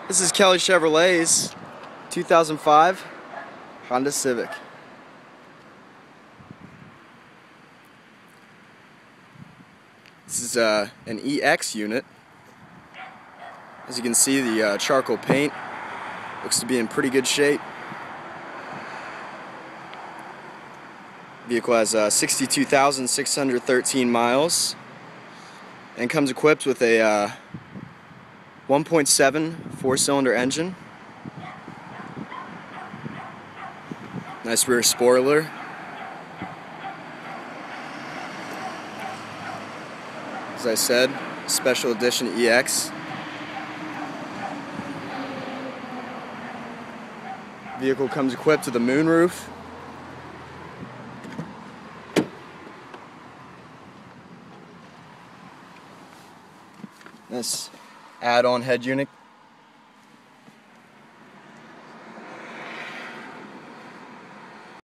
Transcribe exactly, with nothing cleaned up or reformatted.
This is Kelly Chevrolet's two thousand five Honda Civic. This is uh, an E X unit. As you can see, the uh, charcoal paint looks to be in pretty good shape. Vehicle has uh, sixty-two thousand six hundred thirteen miles and comes equipped with a uh, one point seven four-cylinder engine. Nice rear spoiler. As I said, special edition E X. Vehicle comes equipped with a moonroof. This add-on head unit